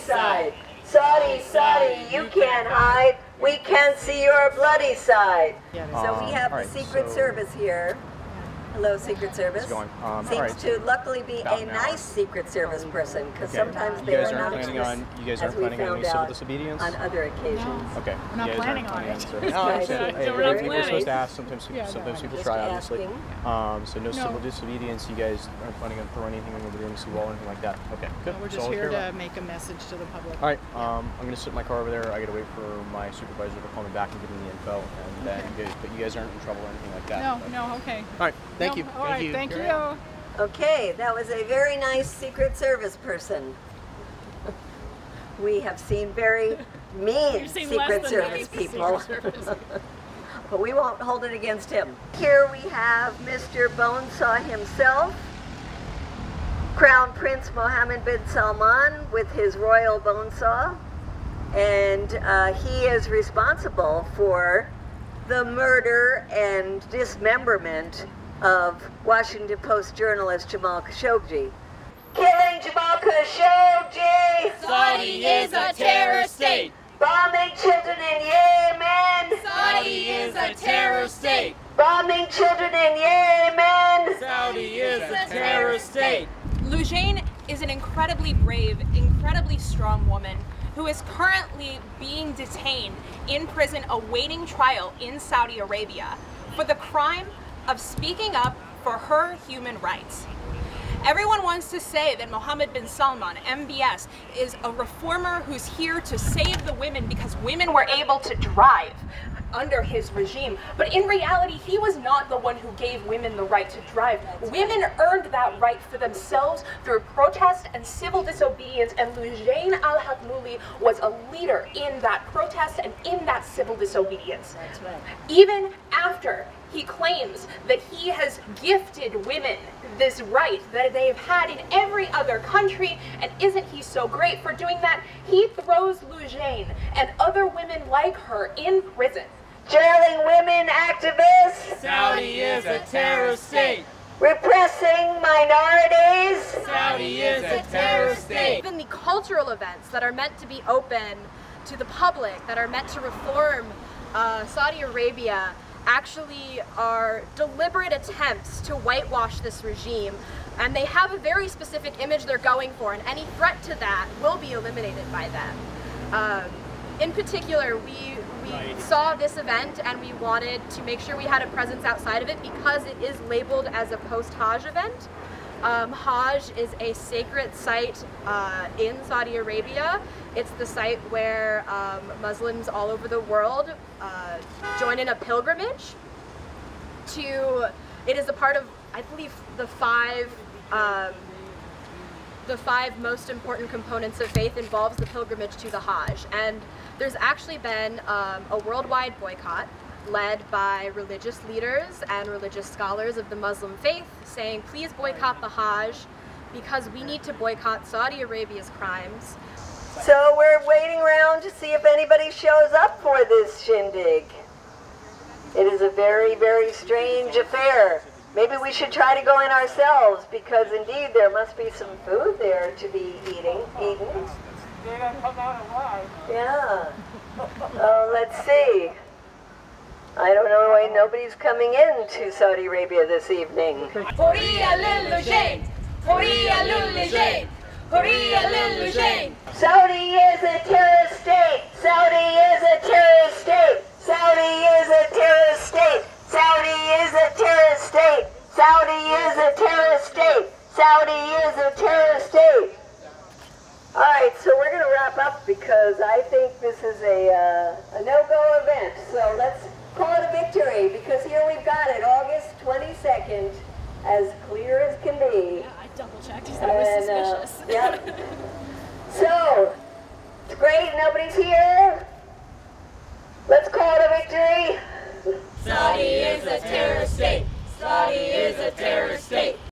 side. Saudi, Saudi, you can't hide. We can't see your bloody side. So we have the Secret Service here. Hello, Secret Service. Seems to luckily be a nice Secret Service person, because sometimes they are not nice, you guys aren't planning on any civil disobedience? On other occasions. Okay. We're not planning on it. We're supposed to ask. Sometimes people try, obviously. So no civil disobedience. You guys aren't planning on throwing anything over the embassy wall or anything like that? Okay, good. We're just here to make a message to the public. All right. I'm going to sit in my car over there. I got to wait for my supervisor to call me back and give me the info. And then but you guys aren't in trouble or anything like that. No, okay. All right. Thank you. All right, thank you. Okay, that was a very nice Secret Service person. We have seen very mean Secret Service people. But we won't hold it against him. Here we have Mr. Bonesaw himself, Crown Prince Mohammed bin Salman with his royal bone saw. And he is responsible for the murder and dismemberment of Washington Post journalist Jamal Khashoggi. Killing Jamal Khashoggi! Saudi is a terror state! Bombing children in Yemen! Saudi is a terror state! Bombing children in Yemen! Saudi is a terror state! Loujain is an incredibly brave, incredibly strong woman who is currently being detained in prison awaiting trial in Saudi Arabia for the crime of speaking up for her human rights. Everyone wants to say that Mohammed bin Salman, MBS, is a reformer who's here to save the women because women were able to drive under his regime. But in reality, he was not the one who gave women the right to drive. Women earned that right for themselves through protest and civil disobedience, and Loujain al-Hathlouli was a leader in that protest and in that civil disobedience. That's right. Even after he claims that he has gifted women this right that they've had in every other country, and isn't he so great for doing that, he throws Loujain and other women like her in prison. Jailing women activists! Saudi is a terror state! Repressing minorities! Saudi is a terror state! Even the cultural events that are meant to be open to the public, that are meant to reform Saudi Arabia, actually are deliberate attempts to whitewash this regime, and they have a very specific image they're going for, and any threat to that will be eliminated by them. In particular, we saw this event and we wanted to make sure we had a presence outside of it because it is labeled as a post-Hajj event. Hajj is a sacred site in Saudi Arabia. It's the site where Muslims all over the world join in a pilgrimage it is a part of, I believe, the five most important components of faith involves the pilgrimage to the Hajj. And there's actually been a worldwide boycott led by religious leaders and religious scholars of the Muslim faith saying, please boycott the Hajj because we need to boycott Saudi Arabia's crimes. So we're waiting around to see if anybody shows up for this shindig. It is a very, very strange affair. Maybe we should try to go in ourselves because indeed there must be some food there to be eaten. They're gonna come out alive. Yeah. Oh, let's see. I don't know why nobody's coming in to Saudi Arabia this evening. Hurriya lil Loujain! Hurriya lil Loujain! Hurriya lil Loujain! Saudi is a terrorist state! Saudi is a terrorist state! Saudi is a terrorist state! Saudi is a terrorist state! Saudi is a terrorist state! Saudi is a terrorist state! Alright, so we're going to wrap up because I think this is a no-go event. So let's call it a victory because here we've got it, August 22nd, as clear as can be. Yeah, I double-checked because I was suspicious. Yep. So, it's great, nobody's here. Let's call it a victory. Saudi is a terror state! Saudi is a terror state!